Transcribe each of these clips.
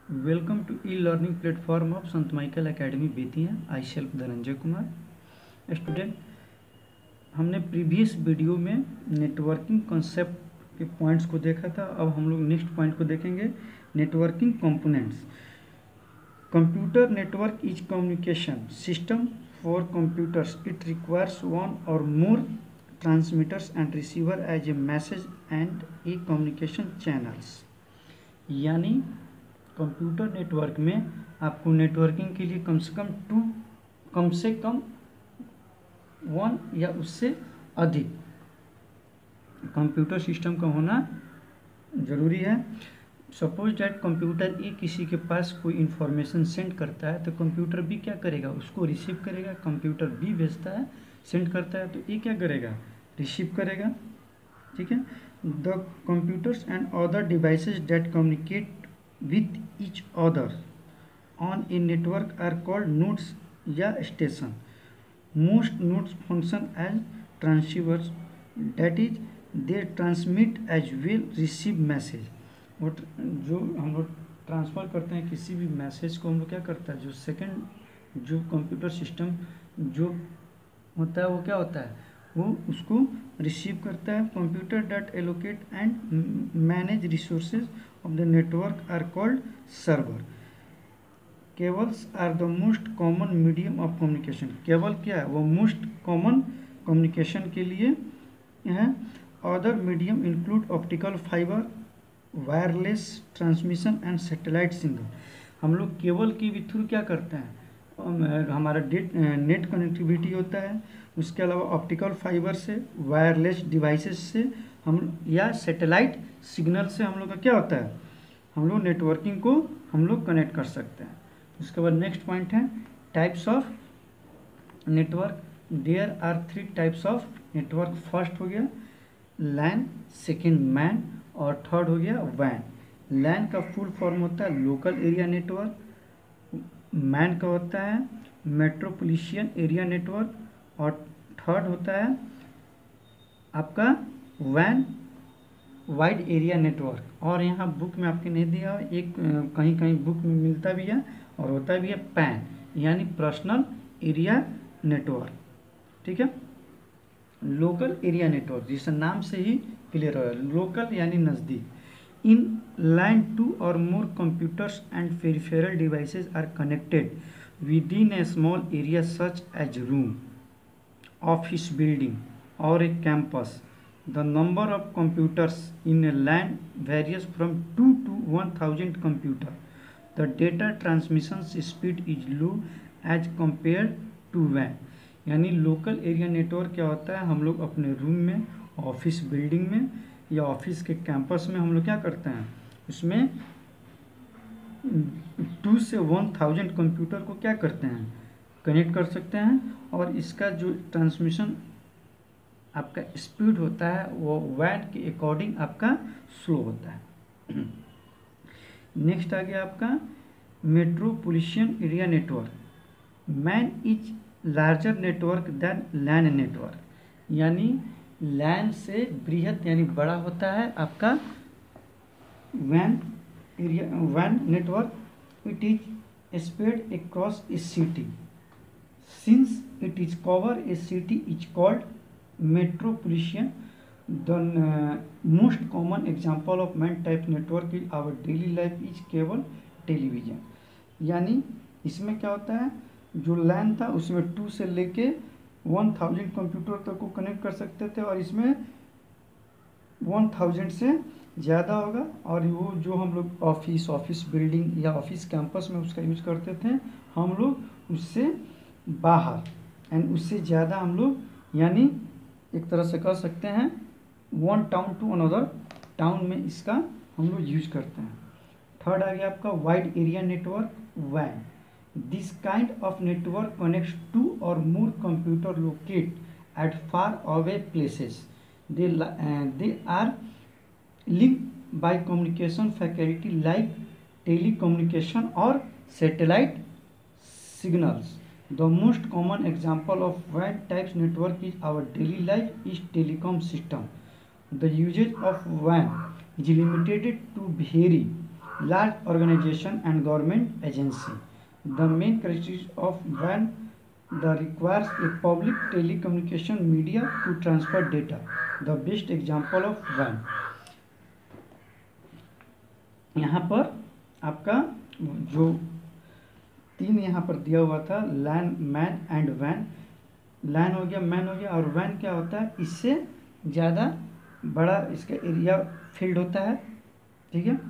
Welcome to e learning platform of Sant Michael academy Bettiah. I self Dhananjay Kumar. Student, हमने previous video में networking concept के points को देखा था। अब हम लोग नेक्स्ट पॉइंट को देखेंगे, networking components. Computer network is communication system for computers. It requires one or more transmitters and receiver as a message and a communication channels. यानी कंप्यूटर नेटवर्क में आपको नेटवर्किंग के लिए कम से कम वन या उससे अधिक कंप्यूटर सिस्टम का होना ज़रूरी है। सपोज डैट कंप्यूटर ए किसी के पास कोई इंफॉर्मेशन सेंड करता है तो कंप्यूटर बी क्या करेगा, उसको रिसीव करेगा। कंप्यूटर बी भेजता है, सेंड करता है, तो ए क्या करेगा, रिसीव करेगा। ठीक है। The computers and other devices that communicate with each other on a network are called nodes या station. Most nodes function as transceivers, that is they transmit as well receive message. और जो हम लोग transfer करते हैं किसी भी message को, हम लोग क्या करता है, जो सेकंड जो कंप्यूटर सिस्टम जो होता है वो क्या होता है, वो उसको रिसीव करता है। Computer that allocate and manage resources of the network are called server. Cables are the most common medium of communication. Cable क्या है, वो मोस्ट कॉमन कम्युनिकेशन के लिए है। Other medium include optical fibre, wireless transmission and satellite signal. हम लोग cable के भी थ्रू क्या करते हैं, हमारा नेट कनेक्टिविटी होता है। उसके अलावा ऑप्टिकल फाइबर से, वायरलेस डिवाइसेस से हम या सैटेलाइट सिग्नल से हम लोग का क्या होता है, हम लोग नेटवर्किंग को हम लोग कनेक्ट कर सकते हैं। उसके बाद नेक्स्ट पॉइंट है types of network. There are 3 types of network. First हो गया लैन, सेकेंड मैन और थर्ड हो गया वैन। लैन का फुल फॉर्म होता है लोकल एरिया नेटवर्क। मैन का होता है मेट्रोपोलिटियन एरिया नेटवर्क और थर्ड होता है आपका वैन वाइड एरिया नेटवर्क। और यहाँ बुक में आपके नहीं दिया, एक कहीं कहीं बुक में मिलता भी है और होता भी है पैन, यानी पर्सनल एरिया नेटवर्क। ठीक है। लोकल एरिया नेटवर्क जिससे नाम से ही क्लियर हो, लोकल यानी नज़दीक। In LAN, 2 or more computers and peripheral devices are connected within a small area such as room, office building or a campus. The number of computers in a LAN varies from 2 to 1000 computers. The data transmission speed is low as compared to WAN. यानी local area network क्या होता है, हम लोग अपने room में, office building में या ऑफिस के कैंपस में हम लोग क्या करते हैं, उसमें 2 से 1000 कंप्यूटर को क्या करते हैं, कनेक्ट कर सकते हैं। और इसका जो ट्रांसमिशन आपका स्पीड होता है वो वैन के अकॉर्डिंग आपका स्लो होता है। नेक्स्ट आ गया आपका metropolitan area network. MAN is larger network than LAN network. यानी लैन से बृहद यानी बड़ा होता है आपका वैन एरिया, वैन network. It is spread across a city. Since it is cover a city is called metropolitan. The most common example of MAN type network is our daily life is cable television. यानी इसमें क्या होता है, जो लैन था उसमें 2 से लेके 1000 कंप्यूटर तक को कनेक्ट कर सकते थे और इसमें 1000 से ज़्यादा होगा। और वो जो हम लोग ऑफिस बिल्डिंग या ऑफिस कैंपस में उसका यूज करते थे, हम लोग उससे बाहर एंड उससे ज़्यादा हम लोग यानी एक तरह से कह सकते हैं one town to another town में इसका हम लोग यूज करते हैं। थर्ड आ गया आपका वाइड एरिया नेटवर्क वैन। This kind of network connects 2 or more computers located at far away places. They are linked by communication facility like telecommunication or satellite signals. The most common example of WAN types network is our daily life is telecom system. The usage of WAN is limited to vary large organization and government agency. The main characteristics of WAN: the requires a public telecommunication media to transfer data. The best example of WAN. यहाँ पर आपका जो तीन यहाँ पर दिया हुआ था, लैन, मैन एंड वैन। लैन हो गया, मैन हो गया, और वैन क्या होता है, इससे ज़्यादा बड़ा इसका एरिया फील्ड होता है, ठीक है,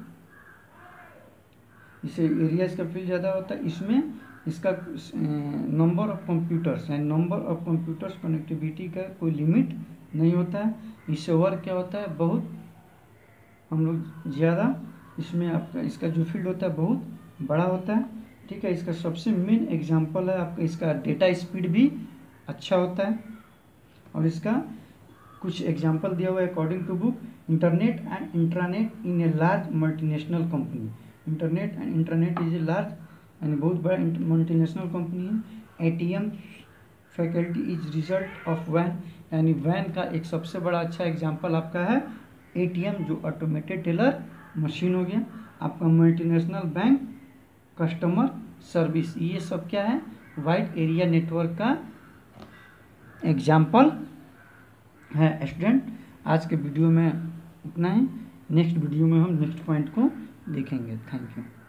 इससे एरिया इसका फील्ड ज़्यादा होता है। इसमें इसका number of computers and number of computers connectivity का कोई लिमिट नहीं होता है। इससे वर्क क्या होता है, बहुत हम लोग ज़्यादा, इसमें आपका इसका जो फील्ड होता है बहुत बड़ा होता है, ठीक है। इसका सबसे मेन एग्जांपल है आपका इसका डेटा स्पीड भी अच्छा होता है। और इसका कुछ एग्जांपल दिया हुआ है according to book: internet and intranet in a large multinational company. Internet and internet is a large यानी बहुत बड़ा मल्टीनेशनल कंपनी है। ATM faculty is result of वैन, यानी वैन का एक सबसे बड़ा अच्छा एग्जांपल आपका है एटीएम, जो ऑटोमेटेड टेलर मशीन हो गया। आपका मल्टीनेशनल बैंक कस्टमर सर्विस, ये सब क्या है, वाइड एरिया नेटवर्क का एग्जाम्पल है। स्टूडेंट, आज के वीडियो में इतना ही। नेक्स्ट वीडियो में हम नेक्स्ट पॉइंट को देखेंगे। Thank you.